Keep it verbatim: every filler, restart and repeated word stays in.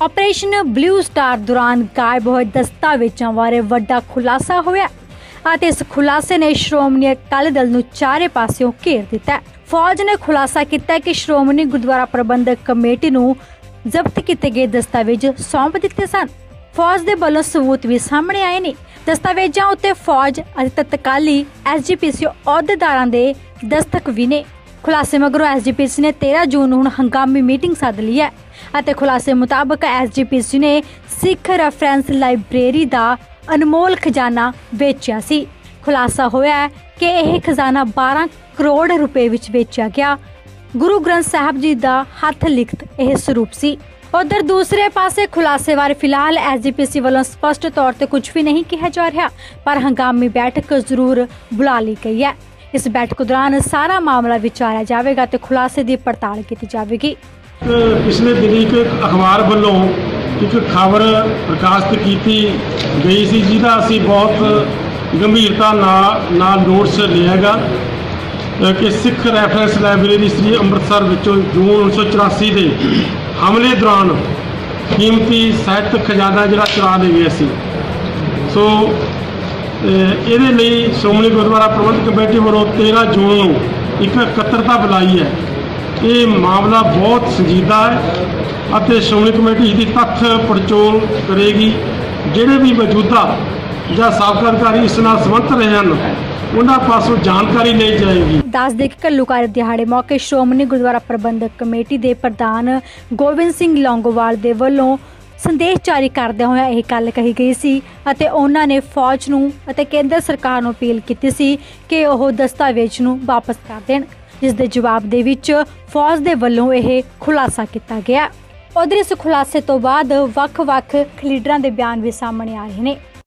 Operation blue star दौरान गायब होए दस्तावेजां बारे वड्डा खुलासा होया ਅਤੇ इस खुलासे ने श्रोमणी अकाली दल नूं चारे पासियों घेर दिता। फौज ने खुलासा किया कि श्रोमणी गुरुद्वारा प्रबंधक कमेटी नूं जब्त किए गए दस्तावेज सौंप दिते सन। फौज दे वल्लों सबूत भी सामने आए ने। दस्तावेजां उत्ते फौज अते तत्काली एस जी पी सी अहुदेदारां दे दस्तक भी ने। खुलासे मगरों एस जी पी सी ने तेरह जून नूं हंगामी मीटिंग सद ली है ਅਤੇ खुलासे मुताबक एस जी पी सी ने सिख रेफरेंस लाइब्रेरी का अनमोल खजाना बेचिया सी। खुलासा होया है कि यह खजाना बारह करोड़ रुपए विच बेचा गया। गुरु ग्रंथ साहब जी का हथ लिखत यह स्वरूप सी। उधर दूसरे पासे खुलासे बारे फिलहाल एस जी पी सी वालों स्पष्ट तौर पर कुछ भी नहीं कहा जा रहा, पर हंगामी बैठक जरूर बुला ली गई है। इस बैठक दौरान सारा मामला विचारा जाएगा तो खुलासे की पड़ताल की जाएगी। पिछले दिन एक अखबार वालों एक खबर प्रकाशित की गई सी जिहदा असीं बहुत गंभीरता नाल नाल नोटिस लियागा कि सिख रैफरेंस लाइब्रेरी श्री अमृतसर विचों जून उन्नीस सौ चौरासी के हमले दौरान कीमती साहित्यक खजाना जिहड़ा चुरा ले गया सी। सो इहदे लई श्रोमणी गुरुद्वारा प्रबंधक कमेटी वालों तेरह जून नूं एक इकत्तरता बुलाई है। ये मामला बहुत संजीदा है और श्रोमणी कमेटी इसकी तथ्य पड़चोल करेगी। ਜਿਹੜੇ भी मौजूदा ਜਾਂ ਸਾਬਕਾ ਅਧਿਕਾਰੀ ਇਸ ਨਾਲ ਸੰਬੰਧਿਤ ਰਹੇ ਹਨ ਉਹਨਾਂ ਪਾਸੋਂ ਜਾਣਕਾਰੀ ਲਈ ਜਾਏਗੀ। ਦੱਸ ਦੇ ਕਿ ਘੱਲੂਘਾਰੇ ਦਿਹਾੜੇ ਮੌਕੇ ਸ਼੍ਰੋਮਣੀ ਗੁਰਦੁਆਰਾ ਪ੍ਰਬੰਧਕ ਕਮੇਟੀ ਦੇ ਪ੍ਰਧਾਨ ਗੋਬਿੰਦ ਸਿੰਘ ਲੌਂਗੋਵਾਲ ਦੇ ਵੱਲੋਂ ਸੰਦੇਸ਼ ਜਾਰੀ ਕਰਦਿਆਂ ਹੋਇਆ ਇਹ ਗੱਲ ਕਹੀ ਗਈ ਸੀ ਅਤੇ ਉਹਨਾਂ ਨੇ ਫੌਜ ਨੂੰ ਅਤੇ ਕੇਂਦਰ ਸਰਕਾਰ ਨੂੰ ਅਪੀਲ ਕੀਤੀ ਸੀ ਕਿ ਉਹ ਦਸਤਾਵੇਜ਼ ਨੂੰ ਵਾਪਸ ਕਰ ਦੇਣ, जिस दे जवाब दे विच फौज दे वल्लों यह खुलासा किया गया। उधर इस खुलासे तो बाद वख-वख लीडरां दे बयान भी सामने आ रहे हैं।